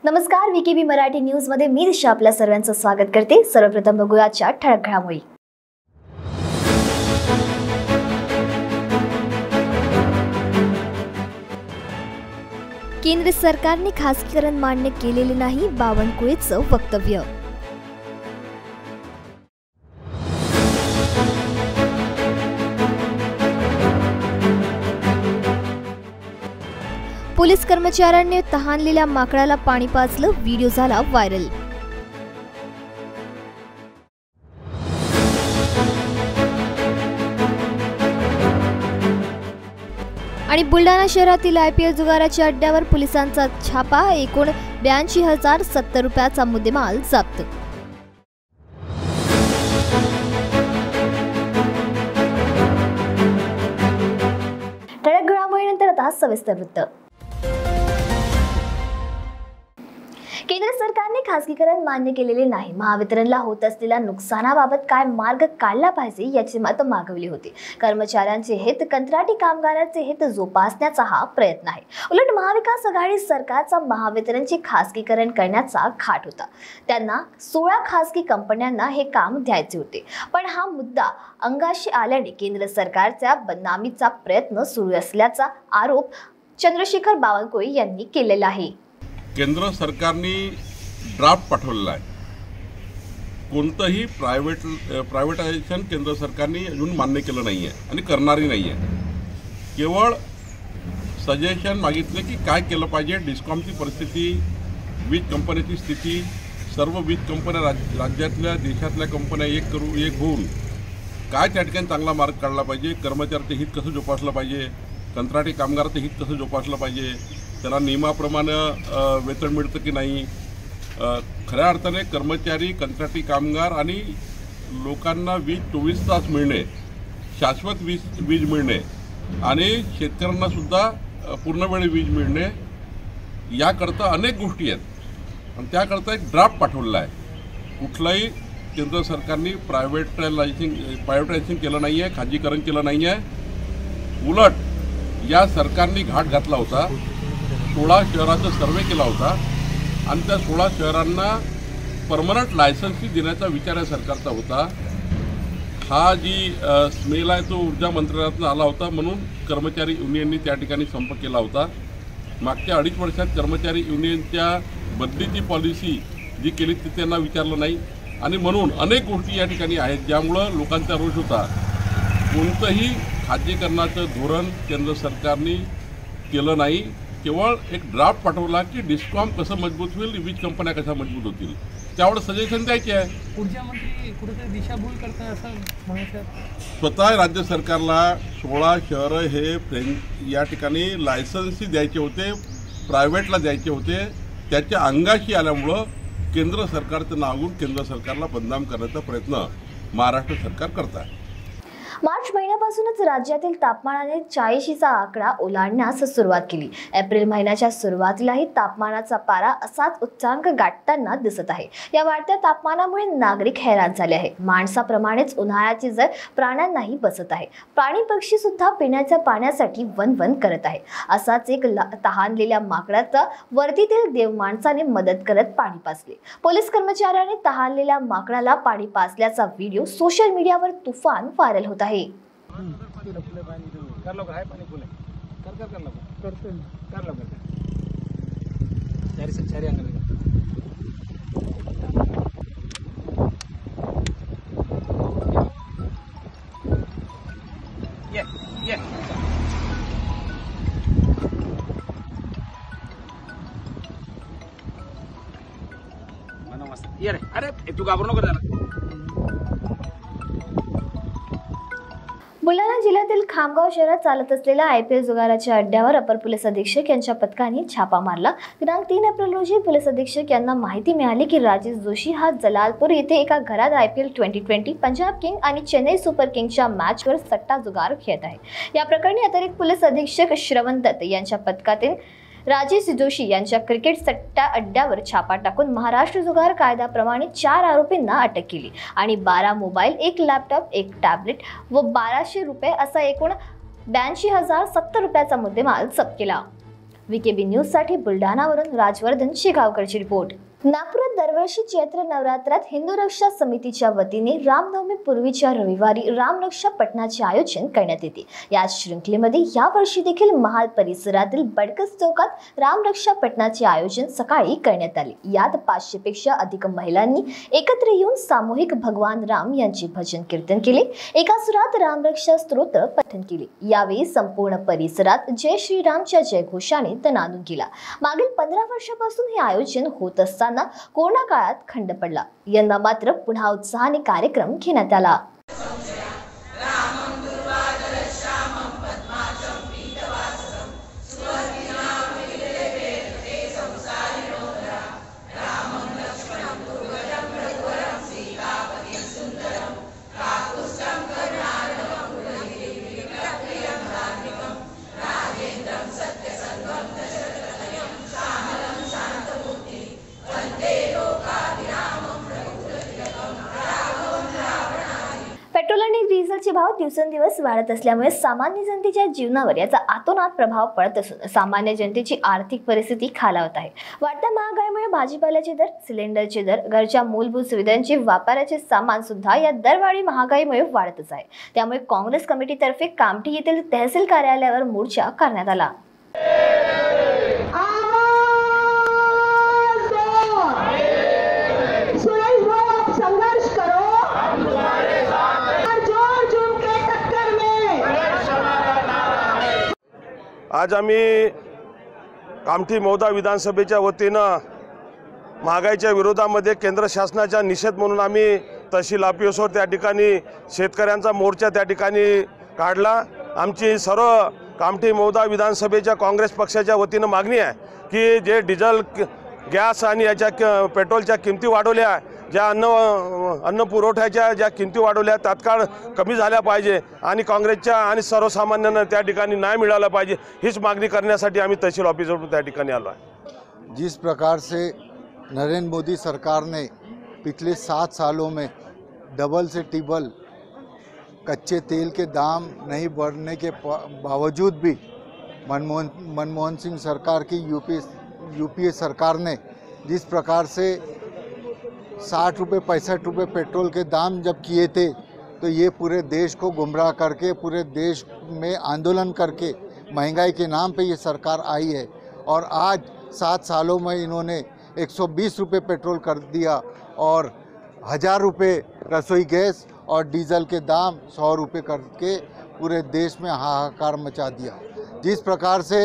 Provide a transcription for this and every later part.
नमस्कार, VKB Marathi news मध्ये मी दिशा आपल्या सर्वांचं स्वागत करते। सर्वप्रथम बघूया आजच्या ठळक घडामोडी। केंद्र सरकारने खासगीकरण मान्य केलेले नाही, बावनकुळेचं वक्तव्य। पोलीस कर्मचाऱ्यांनी तहानलेल्या माकडाला पाणी पाजलं, व्हिडिओ झाला व्हायरल। आणि बुलढाणा शहरातील IPL जुगाराच्या अड्ड्यावर पोलिसांचा छापा, एकूण 82,070 रुपयाचा मुद्देमाल जप्त। ठळक घडामोडीनंतर आता सविस्तर वृत्त। केंद्र सरकारने खासगीकरण मान्य केलेले नाही, महावितरणला होत असलेल्या नुकसानाबाबत काय मार्ग काढला पाहिजे याची मत मागवली होती। कर्मचाऱ्यांचे हित, कंत्राटी कामगारांचे हित जोपासण्याचा हा प्रयत्न आहे। उलट महाविकास आघाडी सरकारचा महावितरणचे खासगीकरण करण्याचा खाट होता। त्यांना 16 खासगी कंपन्यांना हे काम द्यायचे होते, पण हा मुद्दा अंगाशी आल्याने केंद्र सरकारच्या बदनामीचा प्रयत्न सुरू असल्याचा आरोप चंद्रशेखर बावनकुळे यांनी केलेला आहे। केंद्र सरकारने ड्राफ्ट पाठवलेला आहे। कोणतंही प्रायव्हेटायझेशन केंद्र सरकारने अजून मान्य केलं नाही आहे आणि करणारही नाही आहे। केवळ सजेशन मागितले की काय केलं पाहिजे, डिस्कॉमची परिस्थिती, वीज कंपन्याची स्थिती, सर्व वीज कंपन्या राज्यातल्या देशातल्या कंपन्या एक होऊन काय त्या ठिकाणी चांगला मार्ग काढला पाहिजे, कर्मचाऱ्याचं हित कसं जोपासलं पाहिजे, कंत्राटी कामगाराचं हित कसं जोपासलं पाहिजे, त्याला नियमाप्रमाणे वेतन मिळतं की नाही। खऱ्या अर्थाने कर्मचारी, कंत्राटी कामगार आणि लोकांना वीज 24 तास मिळणे, शाश्वत वीज मिळणे आणि शेतकऱ्यांनासुद्धा पूर्णवेळ वीज मिळणे, याकरता अनेक गोष्टी आहेत आणि त्याकरता एक ड्राफ्ट पाठवलेला आहे। कुठलाही केंद्र सरकारने प्रायव्हेटायझेशन केलं नाही आहे, खाजगीकरण केलं नाही आहे। उलट या सरकारने घाट घातला होता, 16 शहराचा सर्वे केला होता आणि त्या 16 शहरांना परमनंट लायसन्स देण्याचा विचार या सरकारचा होता। हा जी स्मेल आहे तो ऊर्जा मंत्रालयातून आला होता, म्हणून कर्मचारी युनियननी त्या ठिकाणी संप केला होता। मागच्या 2.5 वर्षात कर्मचारी युनियनच्या बदलीची पॉलिसी जी केली ती त्यांना विचारलं नाही आणि म्हणून अनेक गोष्टी या ठिकाणी आहेत ज्यामुळं लोकांचा रोष होता। कोणतंही खाजगीकरणाचं धोरण केंद्र सरकारने केलं नाही, केवळ एक ड्राफ्ट पाठवला की डिस्कॉम कसं मजबूत होईल, वीज कंपन्या कशा मजबूत होतील, त्यावर सजेशन द्यायचे आहे। ऊर्जा मंत्री कुठेतरी दिशाभूल करतात असं म्हणायचं। स्वतः राज्य सरकारला 16 शहरं हे या ठिकाणी लायसन्स द्यायचे होते, प्रायव्हेटला द्यायचे होते, त्याच्या अंगाशी आल्यामुळं केंद्र सरकारचं नाव घेऊन केंद्र सरकारला बदनाम करण्याचा प्रयत्न महाराष्ट्र सरकार करत आहे। मार्च महिन्यापासूनच राज्यातील तापमानाने 40चा आकडा ओलांडण्यास सुरुवात केली। एप्रिल महिन्याच्या सुरुवातीलाही तापमानाचा पारा असाच उच्चांक गाठताना दिसत आहे। या वाढत्या तापमानामुळे नागरिक हैराण झाले आहे। माणसाप्रमाणेच उन्हाळ्याची झळ प्राण्यांनाही बसत आहे। प्राणी पक्षी सुद्धा पिण्याच्या पाण्यासाठी वनवन करत आहे। असाच एक तहानलेल्या माकडाचा वर्दीतील देव माणसाने मदत करत पाणी पाजले। पोलीस कर्मचाऱ्याने तहानलेल्या माकडाला पाणी पाजल्याचा व्हिडिओ सोशल मीडियावर तुफान व्हायरल होत आहे। अरे तू घाबरू नको जरा। बुलढाणा जिल्ह्यातील खामगाव शहरात चालत असलेल्या IPL जुगाराच्या अड्ड्यावर अपर पोलीस अधीक्षक यांच्या पथकाने छापा मारला। दिनांक 3 एप्रिल रोजी पोलीस अधीक्षक यांना माहिती मिळाली की राजेश जोशी हा जलालपूर येथे एका घरात IPL 2020 पंजाब किंग आणि चेन्नई सुपर किंगच्या मॅचवर सट्टा जुगार खेळत आहे। या प्रकरणी अतिरिक्त पोलीस अधीक्षक श्रवण दत्त यांच्या पथकातील राजेश जोशी यांच्या क्रिकेट सट्टा अड्ड्यावर छापा टाकून महाराष्ट्र जुगार कायद्याप्रमाणे 4 आरोपींना अटक केली आणि 12 मोबाईल, 1 लॅपटॉप, 1 टॅबलेट व 1200 रुपये असा एकूण 82,070 रुपयाचा मुद्देमाल जप्त केला। VKB न्यूज साठी बुलढाणावरून राजवर्धन शेगावकरची रिपोर्ट। नागपुरात दरवर्षी चैत्र नवरात्रात हिंदू रक्षा समितीच्या वतीने रामनवमी पूर्वीच्या रविवारी रामरक्षा पठणाचे आयोजन करण्यात येते। या शृंखलेमध्ये यावर्षी देखील महाल परिसरातील बडकस चौकात रामरक्षा पठणाचे आयोजन सकाळी करण्यात आले। यात 500 पेक्षा अधिक महिलांनी एकत्र येऊन सामूहिक भगवान राम यांचे भजन कीर्तन केले। एका सुरात रामरक्षा स्तोत्र पठण केले। यावेळी संपूर्ण परिसरात जय श्रीरामच्या जयघोषाने तनादून केला। मागील 15 वर्षापासून हे आयोजन होत असताना कोरोना काळात खंड पडला। यंदा मात्र पुन्हा उत्साहाने कार्यक्रम घेण्यात आला। पेट्रोल आणि डिझेलचे भाव दिवसेंदिवस वाढत असल्यामुळे सामान्य जनतेच्या जीवनावर याचा आतोनात प्रभाव पडत असून सामान्य जनतेची आर्थिक परिस्थिती खालावत आहे। वाढत्या महागाईमुळे भाजीपाल्याचे दर, सिलेंडरचे दर, घरच्या मूलभूत सुविधांचे, व्यापाराचे सामान सुद्धा या दरवाढी महागाईमुळे वाढतच आहे। त्यामुळे काँग्रेस कमिटीतर्फे कामठी येथील तहसील कार्यालयावर मोर्चा करण्यात आला। आज आम्ही कामठी मौदा विधानसभेच्या वतीनं महागाईच्या विरोधामध्ये केंद्र शासनाचा निषेध म्हणून आम्ही तहसील ऑफिसवर त्या ठिकाणी शेतकऱ्यांचा मोर्चा त्या ठिकाणी काढला। आमची सर्व कामठी मौदा विधानसभेच्या काँग्रेस पक्षाच्या वतीनं मागणी आहे की जे डिझेल, गॅस आणि याच्या पेट्रोलच्या किमती वाढवल्या, ज्या अन्न पुरवठ्याच्या ज्या किमती वाढवल्या तात्काळ कमी झाल्या पाहिजे आणि काँग्रेसच्या आणि सर्वसामान्यांना त्या ठिकाणी न्याय मिळाला पाहिजे, हीच मागणी करण्यासाठी आम्ही तहसील ऑफिसवर त्या ठिकाणी आलो आहे। जिस प्रकार से नरेंद्र मोदी सरकार ने पिछले 7 सालों में डबल से ट्रिपल कच्चे तेल के दाम नहीं बढ़ने के बावजूद भी मनमोहन सिंह सरकार की यूपीए सरकार ने जिस प्रकार से 60 रुपये 65 रुपये पेट्रोल के दाम जब किए थे तो ये पूरे देश को गुमराह करके, पूरे देश में आंदोलन करके महंगाई के नाम पे ये सरकार आई है। और आज 7 सालों में इन्होंने 120 रुपये पेट्रोल कर दिया और 1000 रुपये रसोई गैस और डीजल के दाम 100 रुपये करके पूरे देश में हाहाकार मचा दिया। जिस प्रकार से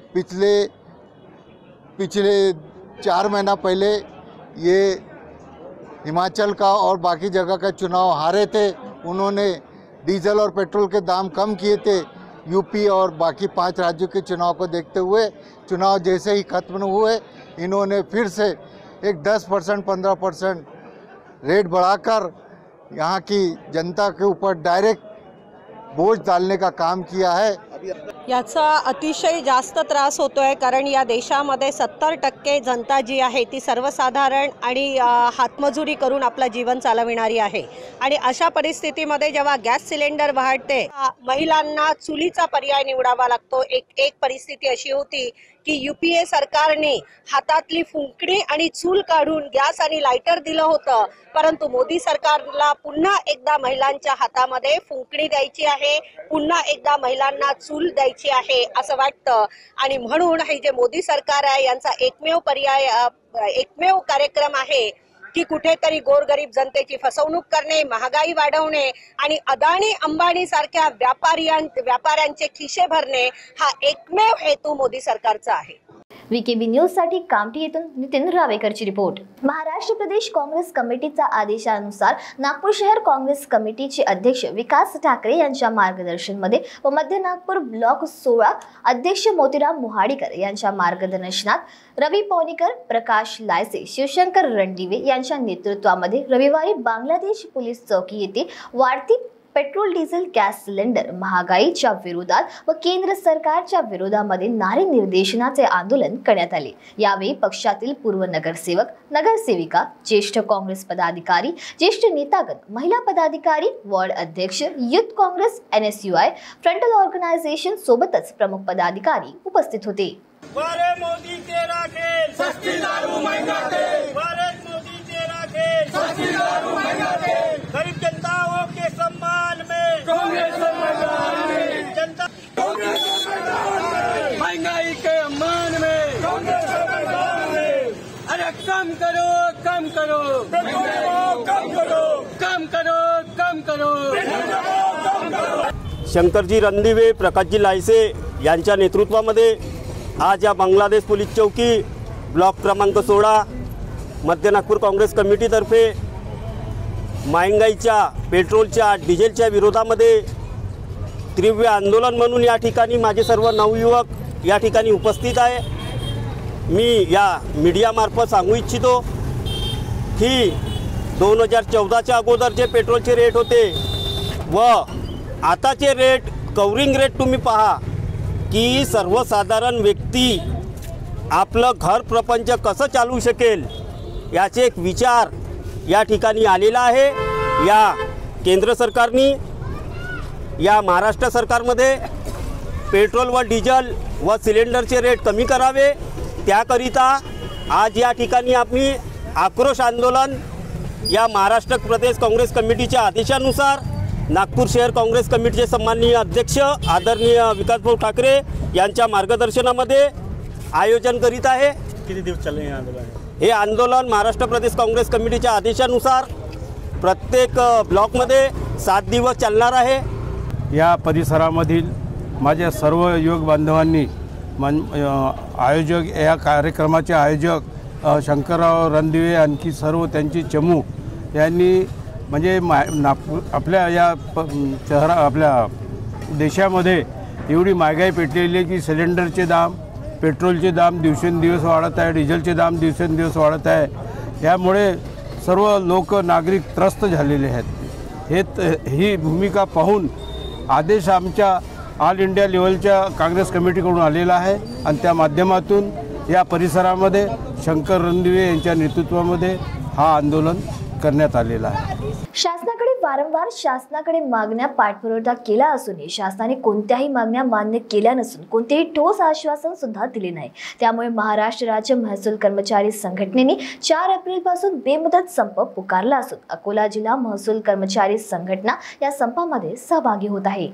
पिछले 4 महीना पहले ये हिमाचल का और बाकी जगह का चुनाव हारे थे, उन्होंने डीजल और पेट्रोल के दाम कम किए थे। यूपी और बाकी 5 राज्यों के चुनाव को देखते हुए चुनाव जैसे ही खत्म हुए, इन्होंने फिर से एक 10% 15% रेट बढ़ाकर यहाँ की जनता के ऊपर डायरेक्ट बोझ डालने का काम किया है। याचा अतिशय जास्त त्रास होतोय, कारण या देशामध्ये 70% जनता जी आहे ती सर्वसाधारण आणि हातमजुरी करून आपलं जीवन चालविणारी आहे। आणि अशा परिस्थितीमध्ये जेव्हा गॅस सिलेंडर वाढते, महिलांना चुलीचा पर्याय निवडावा लागतो। एक परिस्थिती अशी होती की यूपीए सरकारने हातातली फुंकणी आणि चूल काढून गॅस आणि लायटर दिलं होतं, परंतु मोदी सरकारला पुन्हा एकदा महिलांच्या हातामध्ये फुंकणी द्यायची आहे, पुन्हा एकदा महिलांना चूल द्यायची आहे असं वाटतं। आणि म्हणून हे जे मोदी सरकार आहे यांचा एकमेव कार्यक्रम आहे की कुठेतरी गोरगरीब जनतेची फसवणूक करणे, महागाई वाढवणे आणि अदानी अंबानी सारख्या व्यापाऱ्यांचे खिसे भरणे हा एकमेव हेतू मोदी सरकारचा आहे। VKB न्यूज साठी कामठी येथून नितीन रावेकरची रिपोर्ट। महाराष्ट्र प्रदेश काँग्रेस कमिटीच्या आदेशानुसार नागपूर शहर काँग्रेस कमिटीचे अध्यक्ष विकास ठाकरे यांच्या मार्गदर्शनमध्ये व मध्य नागपूर ब्लॉक 16 अध्यक्ष मोतीराम मोहाडीकर यांच्या मार्गदर्शनात रवी पौनीकर, प्रकाश लायसे, शिवशंकर रणदिवे यांच्या नेतृत्वामध्ये रविवारी बांगलादेश पोलीस चौकी येथे वाढती पेट्रोल डिझेल गॅस सिलेंडर महागाईच्या विरोधात व केंद्र सरकारच्या विरोधामध्ये नारे निर्देशनाचे आंदोलन करण्यात आले। यावेळी पक्षातील पूर्व नगरसेवक, नगरसेविका, ज्येष्ठ काँग्रेस पदाधिकारी, ज्येष्ठ नेतागण, महिला पदाधिकारी, वार्ड अध्यक्ष, youth Congress, NSUI, frontal organisation सोबतच प्रमुख पदाधिकारी उपस्थित होते। वारे मोदी तेरा खेल, सस्ती दारू महंगा तेल, वारे मोदी तेरा खेल, सस्ती दारू महंगा तेल, गरीब जनताओं के सम्मान में कांग्रेस सरकार में, जनता महंगाई के सम्मान में कांग्रेस सरकार में, अरे कम करो, कम करो, कम करो, कम करो, कम करो, कम करो। शंकरजी रणदिवे, प्रकाशजी लायसे यांच्या नेतृत्वामध्ये आज या बांगलादेश पोलीस चौकी ब्लॉक क्रमांक 16 मध्य नागपूर काँग्रेस कमिटीतर्फे महागाईच्या, पेट्रोलच्या, डिझेलच्या विरोधामध्ये तीव्र आंदोलन म्हणून या ठिकाणी माझे सर्व नवयुवक या ठिकाणी उपस्थित आहे। मी या मीडियामार्फत सांगू इच्छितो की 2014च्या अगोदर जे पेट्रोलचे रेट होते व आताचे रेट, कवरिंग रेट तुम्ही पहा की सर्वसाधारण व्यक्ती आपलं घर प्रपंच कसं चालवू शकेल याचे एक विचार या ठिकाणी आलेला आहे। या केंद्र सरकारने या महाराष्ट्र सरकारमध्ये पेट्रोल व डिझेल व सिलेंडरचे रेट कमी करावे, त्याकरिता आज या ठिकाणी आम्ही आक्रोश आंदोलन या महाराष्ट्र प्रदेश काँग्रेस कमिटीच्या आदेशानुसार नागपूर शहर काँग्रेस कमिटीचे सन्माननीय अध्यक्ष आदरणीय विकासभाऊ ठाकरे यांच्या मार्गदर्शनामध्ये आयोजन करीत आहे। किती दिवस चालले हे आंदोलन? हे आंदोलन महाराष्ट्र प्रदेश काँग्रेस कमिटीच्या आदेशानुसार प्रत्येक ब्लॉकमध्ये 7 दिवस चालणार आहे। या परिसरामधील माझ्या सर्व युवक बांधवांनी आयोजक, या कार्यक्रमाचे आयोजक शंकरराव रणदिवे, आणखी सर्व त्यांची चमू यांनी म्हणजे नागपूर आपल्या या आपल्या देशामध्ये एवढी महागाई पेटलेली आहे की सिलेंडरचे दाम, पेट्रोलचे दाम दिवसेंदिवस वाढत आहे, डिझेलचे दाम दिवसेंदिवस वाढत आहे। यामुळे सर्व लोक, नागरिक त्रस्त झालेले आहेत। ही भूमिका पाहून आदेश आमच्या ऑल इंडिया लेवलच्या काँग्रेस कमिटीकडून आलेला आहे आणि त्या माध्यमातून या परिसरामध्ये शंकर रणदिवे यांच्या नेतृत्वामध्ये हा आंदोलन करण्यात आलेला आहे। शासनाकडे वारंवार शासनाकडे मागण्या पाठपुरावा केला असूनही शासनाने कोणत्याही मागण्या मान्य केल्या नसून कोणतेही ठोस आश्वासन सुद्धा दिले नाही। त्यामुळे महाराष्ट्र राज्य महसूल कर्मचारी संघटनेने 4 एप्रिल पासून बेमुदत संप पुकारला असून अकोला जिल्हा महसूल कर्मचारी संघटना या संपामध्ये सहभागी होत आहे।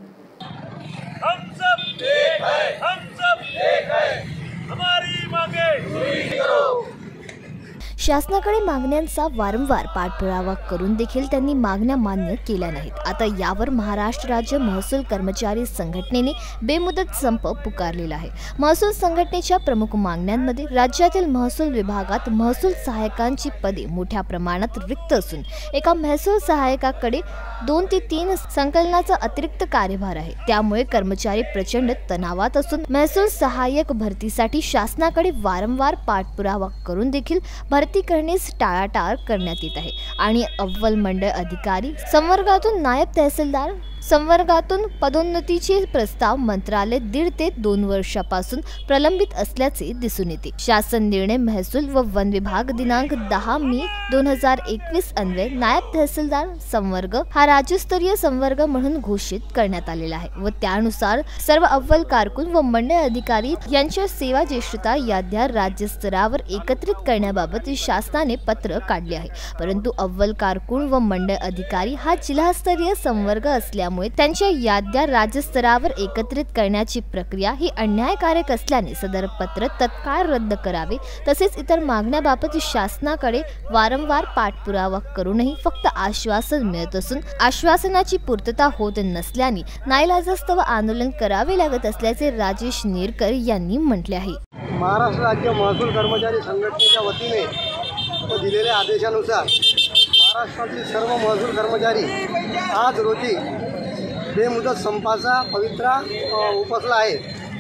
हम सब एक है, हम सब एक है, हमारी मांगे पूरी करो। शासनाकडे मागण्यांचा वारंवार पाठपुरावा करून देखील त्यांनी मागण्या मान्य केल्या नाहीत। आता यावर महाराष्ट्र राज्य महसूल कर्मचारी संघटनेने बेमुदत संप पुकारलेला आहे। महसूल संघटनेच्या प्रमुख मागण्यांमध्ये राज्यातील महसूल विभागात महसूल सहाय्यकांची पदे मोठ्या प्रमाणात रिक्त असून एका महसूल सहाय्यकाकडे 2 ते 3 संकलनाचा अतिरिक्त कार्यभार आहे। त्यामुळे कर्मचारी प्रचंड तणावात असून महसूल सहाय्यक भरतीसाठी शासनाकडे वारंवार पाठपुरावा करून देखील भरती करण्यास टाळाटाळ करण्यात येत आहे आणि अव्वल मंडळ अधिकारी संवर्गातून नायब तहसीलदार संवर्गातून पदोन्नतीचे प्रस्ताव मंत्रालय 1.5 ते 2 वर्षापासून प्रलंबित असल्याचे दिसून येते। शासन निर्णय महसूल व वन विभाग दिनांक 10 मे 2021 अन्वये नायब तहसीलदार संवर्ग हा राज्यस्तरीय संवर्ग म्हणून घोषित करण्यात आलेला आहे व त्यानुसार सर्व अव्वल कारकून व मंडळ अधिकारी यांच्या सेवा ज्येष्ठता याद्या राज्यस्तरावर एकत्रित करण्याबाबत शासनाने पत्र काढले आहे। परंतु अव्वल कारकून व मंडळ अधिकारी हा जिल्हास्तरीय संवर्ग असल्यामुळे त्यांच्या याद्या राज्यस्तरावर एकत्रित करण्याची प्रक्रिया ही अन्यायकारक असल्याने सदर पत्र तत्काळ रद्द करावे। तसेच इतर मागण्याबाबत शासनाकडे वारंवार पाठपुरावा करूनही फक्त आश्वासन मिळत असून आश्वासनाची पूर्तता होत नसल्याने नाईलाजास्तव आंदोलन करावे लागत असल्याचे राजेश नेरकर यांनी म्हटले आहे। महाराष्ट्र राज्य महसूल कर्मचारी संघटनेच्या वतीने दिलेल्या आदेशानुसार महाराष्ट्रातील सर्व महसूल कर्मचारी आज रोजी बेमुदत संपाचा पवित्रा उपसला आहे।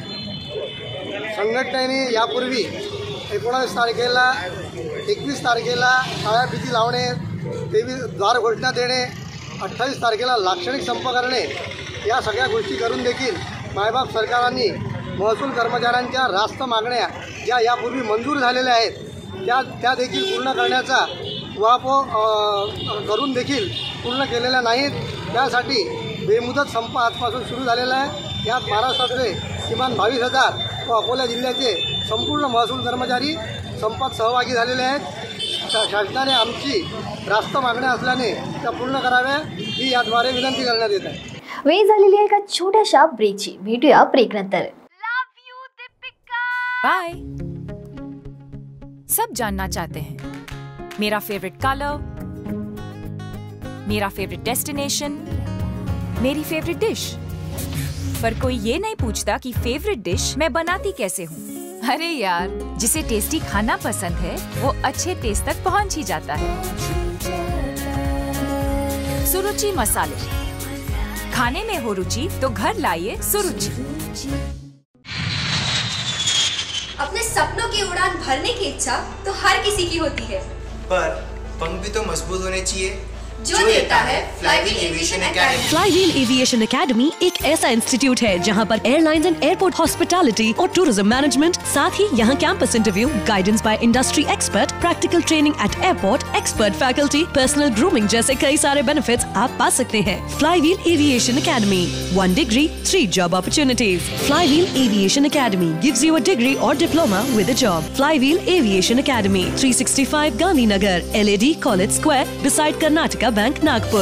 संघटनेने यापूर्वी 19 तारखेला 21 तारखेला काळ्या फिती लावणे, 23 द्वार घोषणा देणे 28 तारखेला लाक्षणिक संप करणे या सगळ्या गोष्टी करून देखील मायबाप सरकारांनी महसूल कर्मचाऱ्यांच्या रास्त मागण्या ज्या यापूर्वी मंजूर झालेल्या आहेत त्या देखील पूर्ण करण्याचा करून देखील पूर्ण केलेल्या नाहीत। त्यासाठी बेमुदत संप आजपासून सुरू झालेला आहे। यात महाराष्ट्रातले किमान 22,000 व अकोला जिल्ह्याचे संपूर्ण महसूल कर्मचारी संपात सहभागी झालेले आहेत। शासनाने आमची रास्त मागण्या असल्याने त्या पूर्ण कराव्या ही याद्वारे विनंती करण्यात येत आहे। वेळ झालेली आहे एका छोट्याशा ब्रेकची। भेटूया ब्रेक नंतर। बाय। सब जानना चाहते हैं मेरा फेवरेट कलर, मेरा फेवरेट डेस्टिनेशन, मेरी फेवरेट डिश, पर कोई ये नहीं पूछता कि फेवरेट डिश मैं बनाती कैसे हूँ। अरे यार, जिसे टेस्टी खाना पसंद है वो अच्छे टेस्ट तक पहुँच ही जाता है। सुरुचि मसाले, खाने में हो रुचि तो घर लाइए सुरुचि। अपने सपनों की उड़ान भरने की इच्छा तो हर किसी की होती है, पर पंख भी तो मजबूत होने चाहिए जो देता है flywheel aviation academy. Flywheel aviation academy एक ऐसा इंस्टीट्यूट है जहां पर एयरलाइंस एंड एयरपोर्ट हॉस्पिटैलिटी और टूरिज्म मैनेजमेंट, साथ ही यहां campus interview, guidance by industry expert, practical training at airport, expert faculty, personal grooming जैसे कई सारे बेनिफिट्स आप पा सकते हैं। Flywheel aviation academy, 1 degree 3 job opportunities। Flywheel aviation academy gives you a degree or diploma with a job। Flywheel aviation academy, 365 Gandhinagar, LAD college square, beside Karnataka bank, Nagpur.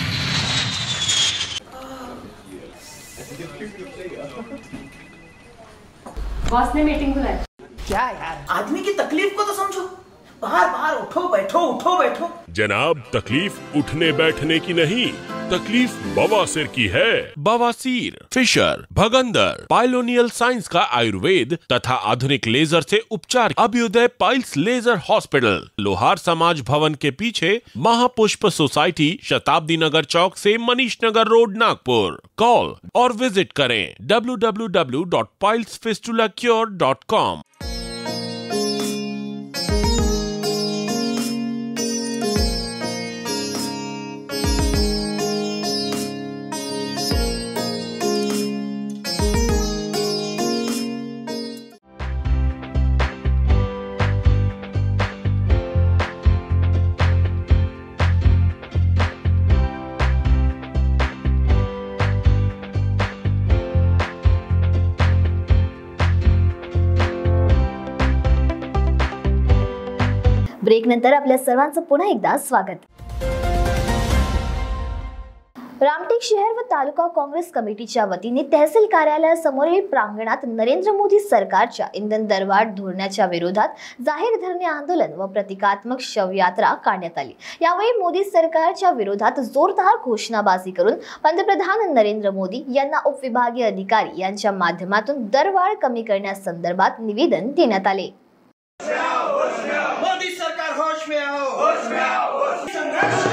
Boss ने meeting बुलाई। क्या यार, आदमी की तकलीफ को तो समझो। बाहर बाहर उठो बैठो उठो बैठो। जनाब, तकलीफ उठने बैठने की नहीं, तकलीफ बवासीर की है। बवासीर, फिशर, भगंदर, पाइलोनियल साइंस का आयुर्वेद तथा आधुनिक लेजर से उपचार। अभ्युदय पाइल्स लेजर हॉस्पिटल, लोहार समाज भवन के पीछे, महापुष्प सोसाइटी, शताब्दी नगर चौक से मनीष नगर रोड, नागपुर। कॉल और विजिट करें www.pilesfistulacure.com। ब्रेक नंतर आपल्या सर्वांचं पुन्हा एकदा स्वागत। रामटेक शहर व तालुका काँग्रेस कमिटीच्या वतीने तहसील कार्यालयासमोरील प्रांगणात नरेंद्र मोदी सरकारच्या इंधन दरवाढ धोरणाच्या विरोधात जाहीर धरणे आंदोलन व प्रतिकात्मक शवयात्रा काढण्यात आली। यावेळी मोदी सरकारच्या विरोधात जोरदार घोषणाबाजी करून पंतप्रधान नरेंद्र मोदी यांना उपविभागीय अधिकारी यांच्या माध्यमातून दरवाढ कमी करण्यासंदर्भात निवेदन देण्यात आले। मोदी सरकार होश में आओ, होश में आओ, संघर्ष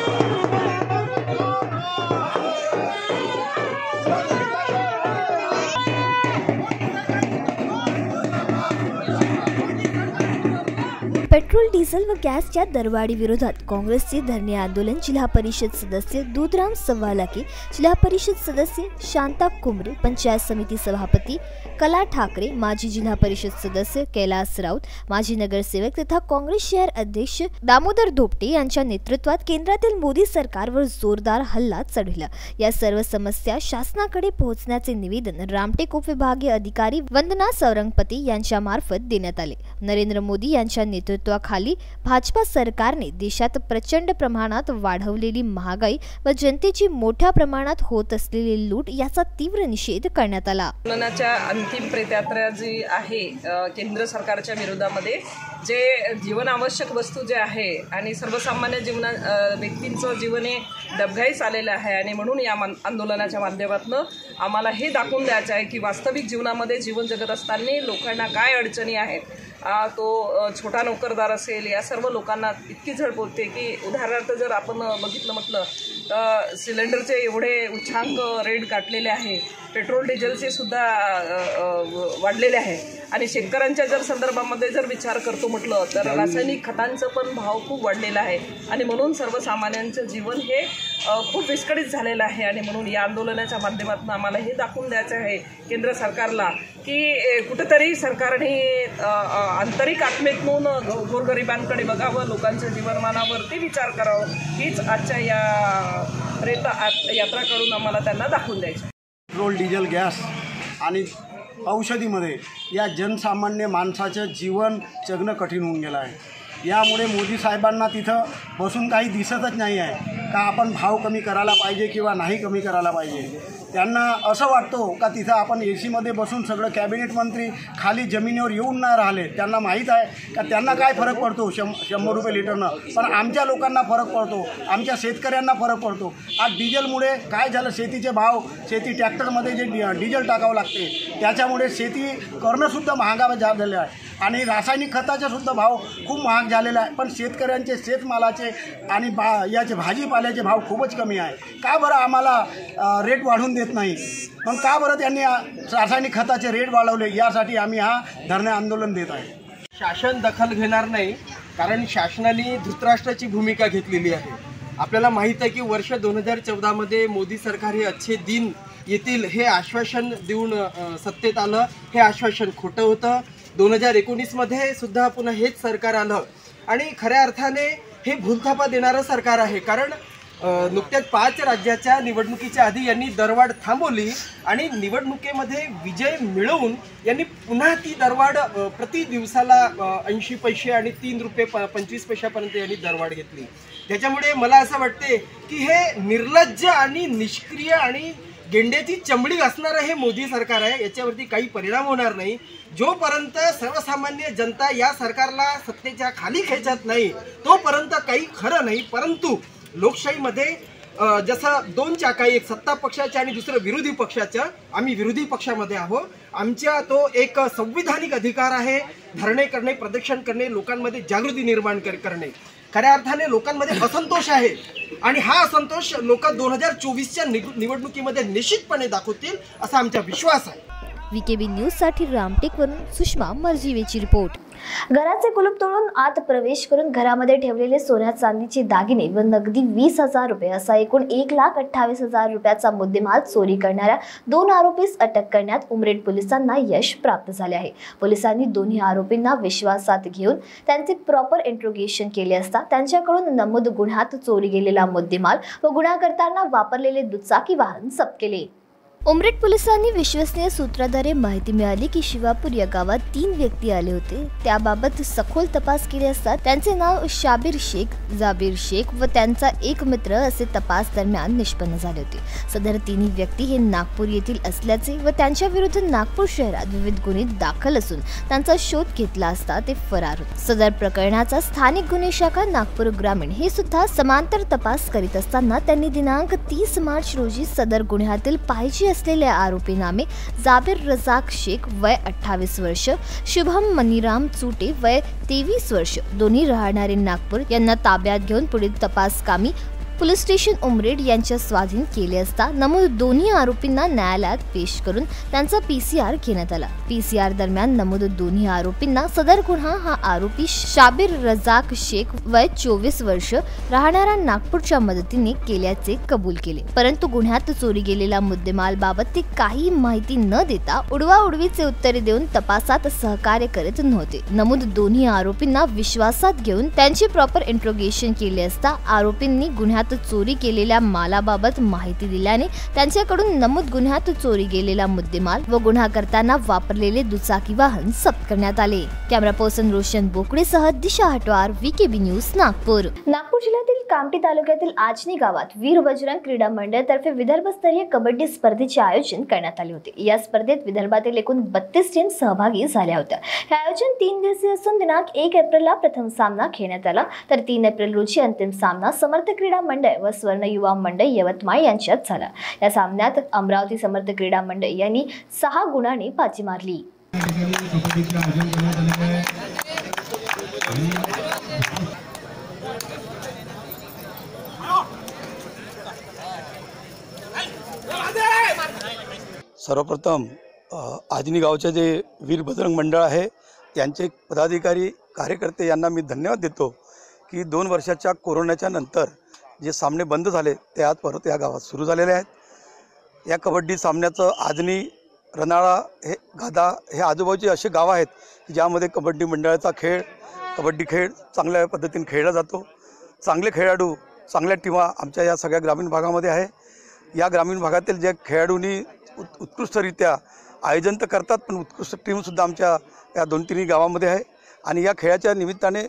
पेट्रोल, डिझेल व गॅसच्या दरवाढी विरोधात काँग्रेसचे धरणे आंदोलन जिल्हा परिषद सदस्य दूधराम सव्वालाके, जिल्हा परिषद सदस्य शांता कुमरे, पंचायत समिती सभापती कला ठाकरे, माजी जिल्हा परिषद सदस्य कैलास राऊत, माजी नगरसेवक तथा काँग्रेस शहर अध्यक्ष दामोदर धोपटे यांच्या नेतृत्वात केंद्रातील मोदी सरकारवर जोरदार हल्ला चढविला। या सर्व समस्या शासनाकडे पोहोचण्याचे निवेदन रामटेक उपविभागीय अधिकारी वंदना सौरंगपती यांच्या मार्फत देण्यात आले। नरेंद्र मोदी यांच्या नेतृत्वाखाली भाजपा सरकारने देशात प्रचंड प्रमाणात वाढवलेली महागाई व जनतेची मोठ्या प्रमाणात होत असलेली लूट याचा तीव्र निषेध करण्यात आला। आंदोलनाच्या अंतिम प्रेतयात्रा जी आहे केंद्र सरकारच्या विरोधामध्ये जे जीवनावश्यक वस्तू जे आहे आणि सर्वसामान्य व्यक्तींचं जीवन हे डबघाईस आलेलं आहे आणि म्हणून या आंदोलनाच्या माध्यमातून आम्हाला हे दाखवून द्यायचं आहे की वास्तविक जीवनामध्ये जीवन जगत असताना लोकांना काय अडचणी आहेत। तो छोटा नोकरदार असेल या सर्व लोकांना इतकी झळ पोचते की उदाहरणार्थ जर आपण बघितलं म्हटलं सिलेंडरचे एवढे उच्चांक रेट गाठलेले आहे, पेट्रोल डिझेलचे सुद्धा वाढलेले आहे आणि शेतकऱ्यांच्या जर संदर्भामध्ये जर विचार करतो म्हटलं तर रासायनिक खतांचं पण भाव खूप वाढलेला आहे आणि म्हणून सर्वसामान्यांचं जीवन हे खूप विस्कळीत झालेलं आहे आणि म्हणून या आंदोलनाच्या माध्यमातून आम्हाला हे दाखवून द्यायचं आहे केंद्र सरकारला की कुठेतरी सरकारने आंतरिक आत्मेतून गोरगरिबांकडे बघावं, लोकांच्या जीवनमानावरती विचार करावं. हीच आजच्या या यात्रा काढून आम्हाला त्यांना दाखवून द्यायचं. पेट्रोल, डिझेल, गॅस आणि औषधीमध्ये या जनसामान्य माणसाचं जीवन जगणं कठीण होऊन गेलं आहे. यामुळे मोदी साहेबांना तिथं बसून काही दिसतच नाही आहे का आपण भाव कमी करायला पाहिजे किंवा नाही कमी करायला पाहिजे. त्यांना असं वाटतो का तिथं आपण AC मध्ये बसून सगळं कॅबिनेट मंत्री खाली जमिनीवर येऊन नाही राहिले. त्यांना माहीत आहे का त्यांना काय फरक पडतो 100 रुपये लिटरनं, पण आमच्या लोकांना फरक पडतो, आमच्या शेतकऱ्यांना फरक पडतो. आज डिझेलमुळे काय झालं, शेतीचे भाव, शेती ट्रॅक्टरमध्ये जे डिझेल टाकावं लागते त्याच्यामुळे शेती करणंसुद्धा महागा झालेलं आहे आणि रासायनिक खताचेसुद्धा भाव खूप महाग झालेले आहे. पण शेतकऱ्यांचे शेतमालाचे आणि याचे भाजीपाल्याचे भाव खूपच कमी आहे. का बरं आम्हाला रेट वाढवून देत नाही, पण का बरं त्यांनी रासायनिक खताचे रेट वाढवले, यासाठी आम्ही हा धरणे आंदोलन देत आहे. शासन दखल घेणार नाही कारण शासनाने धृतराष्ट्राची भूमिका घेतलेली आहे. आपल्याला माहीत आहे की वर्ष 2014 मोदी सरकार हे अच्छे दिन येतील हे आश्वासन देऊन सत्तेत आलं. हे आश्वासन खोटं होतं. 2019 सुद्धा पुन्हा हेच सरकार आलं आणि खऱ्या अर्थाने हे भूलथापा देणारं सरकार आहे. कारण नुकत्याच 5 राज्याच्या निवडणुकीच्या आधी यांनी दरवाढ थांबवली आणि निवडणुकीमध्ये विजय मिळवून यांनी पुन्हा ती दरवाढ प्रति दिवसाला 80 पैसे आणि 3 रुपये 25 पैशापर्यंत यांनी दरवाढ घेतली. त्याच्यामुळे मला असं वाटते की हे निर्लज्ज आणि निष्क्रिय आणि गेंड्याची चमडी असणारं हे मोदी सरकार आहे. याच्यावरती काही परिणाम होणार नाही. जोपर्यंत सर्वसामान्य जनता या सरकारला सत्तेच्या खाली खेचत नाही तोपर्यंत काही खरं नाही. परंतु लोकशाहीमध्ये जसं 2 चाका, एक सत्ता पक्षाच्या आणि दुसरं विरोधी पक्षाचं, आम्ही विरोधी पक्षामध्ये आहोत. आमच्या तो एक संविधानिक अधिकार आहे धरणे करणे, प्रदर्शन करणे, लोकांमध्ये जागृती निर्माण करणे. खऱ्या अर्थाने लोकांमध्ये असंतोष आहे आणि हा असंतोष लोक 2024च्या निवडणुकीमध्ये निश्चितपणे दाखवतील असा आमचा विश्वास आहे. VKB न्यूजसाठी रामटेकवरून सुषमा मर्जीवेची रिपोर्ट. घराचे कुलूप तोडून आत प्रवेश करून घरामध्ये ठेवलेले सोन्या चांदीचे दागिने व नगदी 20,000 रुपये असा एकूण 1,28,000 रुपयाचा मुद्देमाल चोरी करणाऱ्या 2 आरोपीस अटक करण्यात उमरेड पोलिसांना यश प्राप्त झाले आहे. पोलिसांनी दोन्ही आरोपींना विश्वासात घेऊन त्यांचे प्रॉपर इंट्रोगेशन केले असता त्यांच्याकडून नमूद गुन्ह्यात चोरी गेलेला मुद्देमाल व गुन्हा करताना वापरलेले दुचाकी वाहन जप्त केले. उमरेड पोलिसांनी विश्वसनीय सूत्राद्वारे माहिती मिळाली की शिवापूर या गावात 3 व्यक्ती आले होते. त्याबाबत सखोल तपास केले असता त्यांचे नाव शाबीर शेख, जाबीर शेख व त्यांचा एक मित्र असे तपास दरम्यान निष्पन्न झाले होते. सदर 3 व्यक्ती हे नागपूर येथील असल्याचे व त्यांच्या विरुद्ध नागपूर शहरात विविध गुन्हे दाखल असून त्यांचा शोध घेतला असता ते फरार होते. सदर प्रकरणाचा स्थानिक गुन्हे शाखा नागपूर ग्रामीण हे सुद्धा समांतर तपास करीत असताना त्यांनी दिनांक 30 मार्च रोजी सदर गुन्ह्यातील पाहिजे असलेले आरोपी नामे जाबीर रजाक शेख वय 28 वर्ष, शुभम मनीराम चुटे वय 23 वर्ष दोन्ही राहणारे नागपूर यांना ताब्यात घेऊन पुढील तपास कामी पोलीस स्टेशन उमरेड यांच्या स्वाधीन केले असता नमूद दोन्ही आरोपींना न्यायालयात पेश करून त्यांचा PCR घेण्यात आला. PCR दरम्यान नमूद दोन्ही आरोपींना सदर गुन्हा हा आरोपी शाबीर रजाक शेख वय 24 वर्ष राहणारा नागपूरच्या मदतीने केल्याचे कबूल केले. परंतु गुन्ह्यात चोरी गेलेला मुद्देमाल बाबत ते काही माहिती न देता उडवाउडवीचे उत्तरे देऊन तपासात सहकार्य करीत नव्हते. नमूद दोन्ही आरोपींना विश्वासात घेऊन त्यांचे प्रॉपर इंट्रोगेशन केले असता आरोपींनी गुन्ह्यात चोरी केलेल्या मालाबाबत माहिती दिल्याने त्यांच्याकडून नमूद गुन्ह्यात चोरी गेलेला मुद्देमाल व गुन्हा करताना वापरलेले दुचाकी वाहन जप्त करण्यात आले. कॅमेरा पर्सन रोशन बोकडेसह दिशा हटवार, VKB न्यूज नागपूर. नागपूर जिल्ह्यातील कामठी तालुक्यातील आजनी गावात वीर बजरंग क्रीडा मंडळ तर्फे विदर्भस्तरीय कबड्डी स्पर्धेचे आयोजन करण्यात आले होते. या स्पर्धेत विदर्भातील एकूण 32 टीम सहभागी झाल्या होत्या. हे आयोजन 3 दिवसीय असून दिनांक 1 एप्रिलला प्रथम सामना खेळण्यात आला तर 3 एप्रिल रोजी अंतिम सामना समर्थ क्रीडा मंडळ व स्वर्ण युवा मंडळ यवतमाळ यांच्यात झाला. या सामन्यात अमरावती समर्थ क्रीडा मंडळ यांनी 6 गुणांनी बाजी मारली. सर्वप्रथम आजनी गावचे जे वीर बजरंग मंडळ आहे यांचे पदाधिकारी कार्यकर्ते यांना मी धन्यवाद देतो की 2 वर्षाच्या कोरोनाच्या नंतर जे सामने बंद झाले ते आज परत या गावात सुरू झालेले आहेत। या कबड्डी सामन्याचं आजनी, रनाळा, हे गादा हे आजूबाजूचे असे गाव आहेत की ज्यामध्ये कबड्डी मंडळाचा कबड्डी खेळ चांगल्या पद्धतीने खेळला जातो। चांगले खेळाडू, चांगल्या टीमा आमच्या या सगळ्या ग्रामीण भागामध्ये आहे। या ग्रामीण भागातील जे खेळाडूंनी उत्कृष्टरित्या आयोजन तर करतात, पण उत्कृष्ट टीमसुद्धा आमच्या या 2-3 गावामध्ये आहे। आणि या खेळाच्या निमित्ताने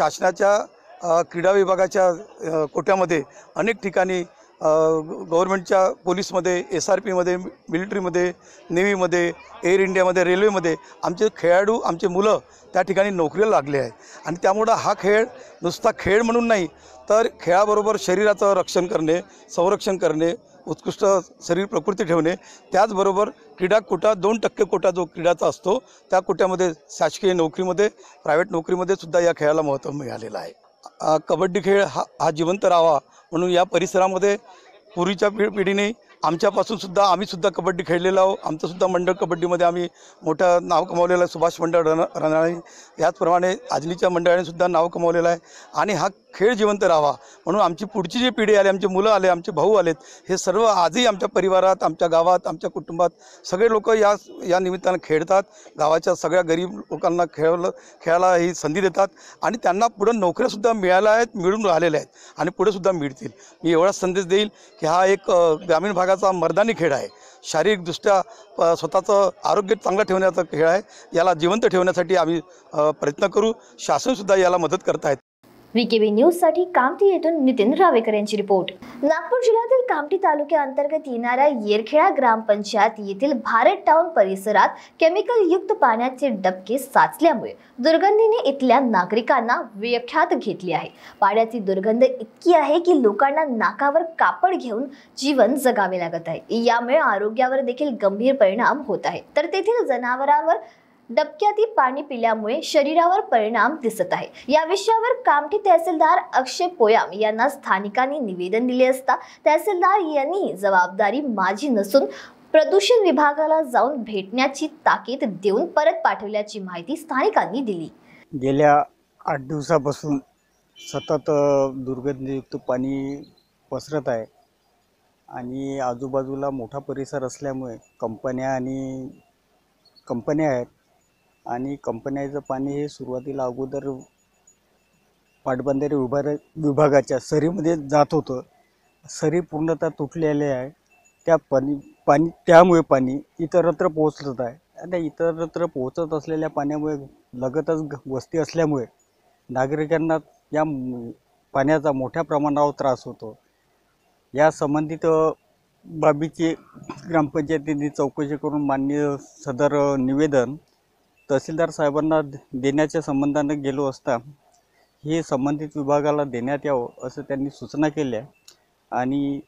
शासनाच्या क्रीडा विभागाच्या कोट्यामध्ये अनेक ठिकाणी गव्हर्नमेंटच्या पोलीसमध्ये, SRPमध्ये, मिलिटरीमध्ये, नेव्हीमध्ये, एअर इंडियामध्ये, रेल्वेमध्ये आमचे खेळाडू, आमचे मुलं त्या ठिकाणी नोकरीला लागले आहेत। आणि त्यामुळं हा खेळ नुसता खेळ म्हणून नाही तर खेळाबरोबर शरीराचं रक्षण करणे, संरक्षण करणे, उत्कृष्ट शरीर प्रकृती ठेवणे, त्याचबरोबर क्रीडा कोटा 2% कोटा जो क्रीडाचा असतो त्या कोट्यामध्ये शासकीय नोकरीमध्ये, प्रायव्हेट नोकरीमध्ये सुद्धा या खेळाला महत्त्व मिळालेलं आहे। कबड्डी खेळ हा जिवंत राहावा म्हणून या परिसरामध्ये पूर्वीच्या पिढीने आमच्यापासून सुद्धा आम्ही सुद्धा कबड्डी खेळलेलो आहोत। आमचं सुद्धा मंडळ कबड्डीमध्ये आम्ही मोठं नाव कमावलेलं आहे। सुभाष मंडळ रनाळी याचप्रमाणे आजनीच्या मंडळाने सुद्धा नाव कमावलेलं आहे। आणि हा खेळ जिवंत राहावा म्हणून आमची पुढची जी पिढी आली, आमचे मुलं आले, आमचे भाऊ आलेत, हे सर्व आजही आमच्या परिवारात, आमच्या गावात, आमच्या कुटुंबात सगळे लोक या निमित्तानं खेळतात। गावाच्या सगळ्या गरीब लोकांना खेळायला ही संधी देतात आणि त्यांना पुढं नोकऱ्यासुद्धा मिळून राहिलेल्या आहेत आणि पुढे सुद्धा मिळतील। मी एवढाच संदेश देईल की हा एक ग्रामीण भागाचा मर्दानी खेळ आहे। शारीरिकदृष्ट्या स्वतःचं आरोग्य चांगलं ठेवण्याचा खेळ आहे। याला जिवंत ठेवण्यासाठी आम्ही प्रयत्न करू। शासनसुद्धा याला मदत करत आहेत। VKB न्यूजसाठी कामठी येथून नितीन रावेकर यांची रिपोर्ट। नागपूर जिल्ह्यातील कामठी तालुक्याअंतर्गत येणाऱ्या येरखेडा ग्रामपंचायत येथील भारत टाउन परिसरात केमिकल युक्त पाण्याचे डबके साचल्यामुळे दुर्गंधीने इथल्या नागरिकांना विळख्यात घेतली आहे। पाण्याची दुर्गंध इतकी आहे की लोकांना नाकावर कापड घेऊन जीवन जगावे लागत आहे। यामुळे आरोग्यावर देखील गंभीर परिणाम होत आहे, तर तेथील जनावरांवर डबक्यातील पाणी पिल्यामुळे शरीरावर परिणाम दिसत आहे। या विषयावर कामठी तहसीलदार अक्षय पोयाम यांना स्थानिकांनी निवेदन दिले असता तहसीलदार यांनी जबाबदारी माझी नसून प्रदूषण विभागाला जाऊन भेटण्याची ताकीद देऊन परत पाठवल्याची माहिती स्थानिकांनी दिली। गेल्या 8 दिवसापासून सतत दुर्गंधयुक्त पाणी पसरत आहे आणि आजूबाजूला मोठा परिसर असल्यामुळे कंपन्या आहेत आणि कंपन्याचं पाणी हे सुरुवातीला अगोदर पाटबंधारे विभागाच्या सरीमध्ये जात होतं। सरी पूर्णतः तुटलेले आहे। त्यामुळे पाणी इतरत्र पोहोचत आहे आणि इतरत्र पोहोचत असलेल्या पाण्यामुळे लगतच वस्ती असल्यामुळे नागरिकांना या पाण्याचा मोठ्या प्रमाणावर त्रास होतो। या संबंधित बाबीची ग्रामपंचायतीने चौकशी करून मान्य सदर निवेदन तहसीलदार साहेबांना देण्याच्या संबंधाने गेलो असता हे संबंधित विभागाला देण्यात यावं असं त्यांनी सूचना केल्या आणि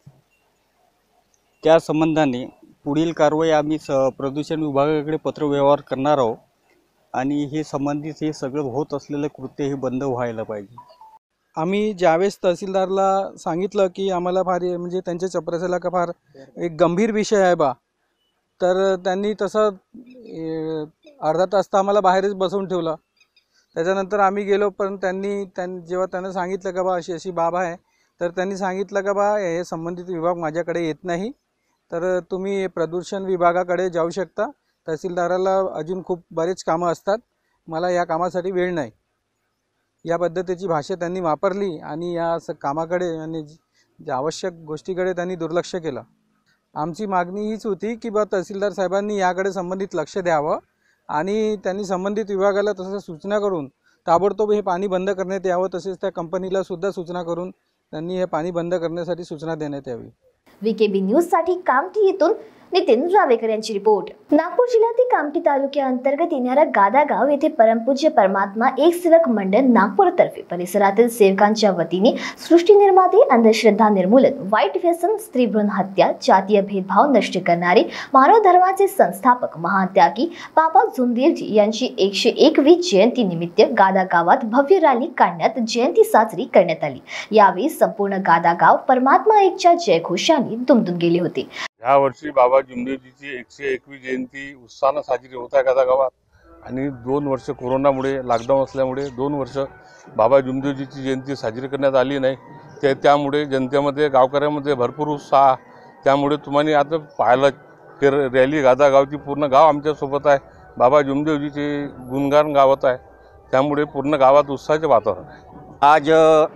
त्या संबंधाने पुढील कारवाई आम्ही प्रदूषण विभागाकडे पत्रव्यवहार करणार आहोत आणि हे संबंधित हे सगळं होत असलेलं कृत्य हे बंद व्हायला पाहिजे। आम्ही ज्यावेळेस तहसीलदारला सांगितलं की आम्हाला फार म्हणजे त्यांच्या चपराशाला का फार एक गंभीर विषय आहे बा, तर त्यांनी तसं अर्धा तास तर आम्हाला बाहेरच बसवून ठेवलं। त्याच्यानंतर आम्ही गेलो, पण जेव्हा त्यांना सांगितलं का बा अशी बाब आहे, तर त्यांनी सांगितलं का बा हे संबंधित विभाग माझ्याकडे येत नाही, तर तुम्ही प्रदूषण विभागाकडे जाऊ शकता। तहसीलदाराला अजून खूप बरेच कामं असतात, मला या कामासाठी वेळ नाही, या पद्धतीची भाषा त्यांनी वापरली आणि या कामाकडे आणि आवश्यक गोष्टीकडे त्यांनी दुर्लक्ष केलं। आमची मागणी हीच होती की बा तहसीलदार साहेबांनी याकडे संबंधित लक्ष द्यावं आणि त्यांनी संबंधित विभागाला तसं सूचना करून ताबडतोब हे पाणी बंद करण्यात यावं। तसेच त्या कंपनीला सुद्धा सूचना करून त्यांनी हे पाणी बंद करण्यासाठी सूचना देण्यात यावी। VKB न्यूजसाठी कामठी येथून नितीन रावेकर यांची रिपोर्ट। नागपूर जिल्ह्यातील कामठी तालुक्याअंतर्गत येणाऱ्या गादागाव येथे परमपूज्य परमात्मा एक सेवक मंडळ नागपूरतर्फे परिसरातील सेवकांच्या वतीने सृष्टी निर्माते, अंधश्रद्धा निर्मूलन, वाईट व्यसन, स्त्री भ्रूण हत्या, जातीय भेदभाव नष्ट करणारे मानव धर्माचे संस्थापक महात्यागी बाबा झुंदीरजी यांची 101वी जयंती निमित्त गादागावात भव्य रॅली काढण्यात जयंती साजरी करण्यात आली। यावेळी संपूर्ण गादागाव परमात्मा एकच्या जयघोषाने दुमदुमून गेले होते। ह्या वर्षी बाबा जुमदेवजीची 121 जयंती उत्साहानं साजरी होत आहे गावागावात. आणि 2 वर्ष कोरोनामुळे लॉकडाऊन असल्यामुळे 2 वर्ष बाबा जुमदेवजीची जयंती साजरी करण्यात आली नाही. त्यामुळे जनतेमध्ये गावकऱ्यांमध्ये भरपूर उत्साह. त्यामुळे तुम्हाला आता पाहायला की रॅली गावाची पूर्ण गाव आमच्यासोबत आहे. बाबा जुमदेवजीचे गुणगान गावत आहे. त्यामुळे पूर्ण गावात उत्साहाचे वातावरण आहे. आज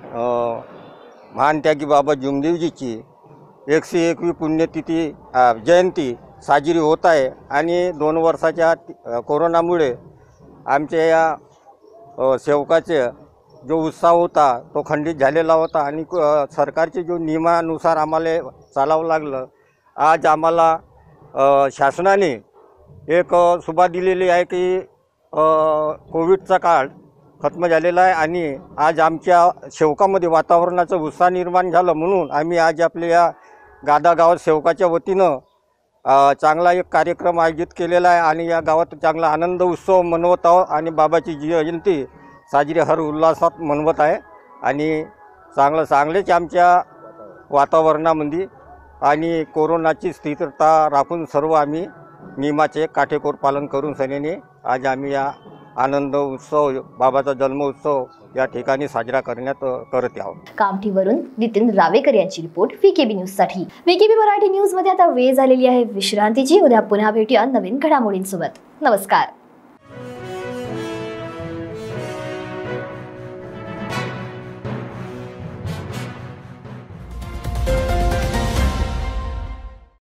महान त्यागी बाबा जुमदेवजीची 121 पुण्यतिथी जयंती साजरी होत आहे. आणि 2 वर्षाच्या कोरोनामुळे आमच्या या सेवकाचे जो उत्साह होता तो खंडित झालेला होता. आणि सरकारचे जो नियमानुसार आम्हाला चालावं लागलं. आज आम्हाला शासनाने एक सुभा दिलेली आहे की कोविडचा काळ खत्म झालेला आहे. आणि आज आमच्या सेवकामध्ये वातावरणाचं उत्साह निर्माण झालं. म्हणून आम्ही आज आपल्या या गादा गावात सेवकाच्या वतीनं चांगला एक कार्यक्रम आयोजित केलेला आहे. आणि या गावात चांगला आनंद उत्सव मनवत आहोत. आणि बाबाची जयंती साजरी हर उल्हासात मनवत आहे. आणि चांगलेच आमच्या वातावरणामध्ये आणि कोरोनाची स्थिरता राखून सर्व आम्ही नियमाचे काटेकोर पालन करून सनेने आज आम्ही या आनंद उत्सव बाबाचा जन्म उत्सव या ठिकाणी साजरा करत आहोत. कामठीवरून नितीन रावेकर यांची रिपोर्ट VKB न्यूज साठी. VKB मराठी न्यूज मध्ये आता वेळ झालेली आहे विश्रांतीची. उद्या पुन्हा भेटूया नवीन घडामोडींसोबत. नमस्कार.